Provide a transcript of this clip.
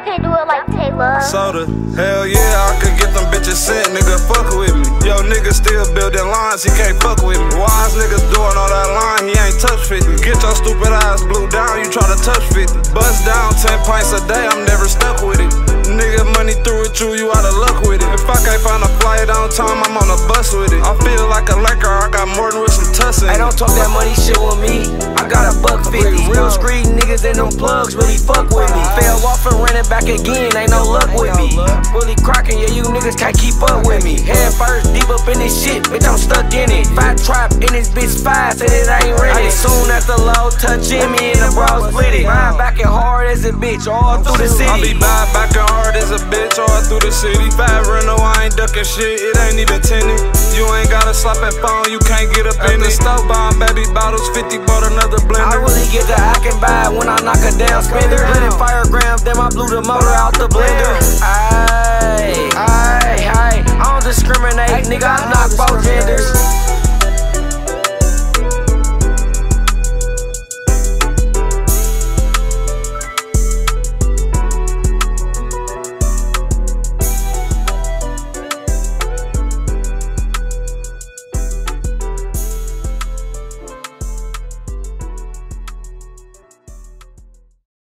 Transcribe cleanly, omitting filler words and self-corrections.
y'all can't do it like Taylor. Soda, hell yeah, I could get them bitches sent, nigga, fuck with me. Yo, nigga still building lines, he can't fuck with me. Wise niggas doing all that line, he ain't touch 50. Get your stupid ass blue down, you try to touch 50. Bust down 10 pints a day, I'm never stuck with it. Nigga, money through with you out of luck with it. If I can't find a flight on time, I'm on a bus with it. I feel like a Laker, I got more than with some tussin'. Hey, don't talk that money shit with me, I got a $150. Real street niggas and them plugs really fuck with me. Fell off and ran it back again, ain't no luck with me. Really crackin', yeah, you niggas can't keep up with me. Head first, deep up in this shit, bitch, I'm stuck in it. Fat trap in this bitch 5, said it ain't ready. Soon as the low touchin' me and the bro split it. Ride back and hard as a bitch, all through the city. I be back and hard as a bitch, all through the city. Fat rental, I ain't duckin' shit, it ain't even tinted. You ain't got a slappin' phone, you can't get up in the stove. Buying baby bottles, 50 bought another blender. I really get the I can buy when I knock her down, spender. Blending fire grams, then I blew the motor out the blender. Ayy, ayy, ayy.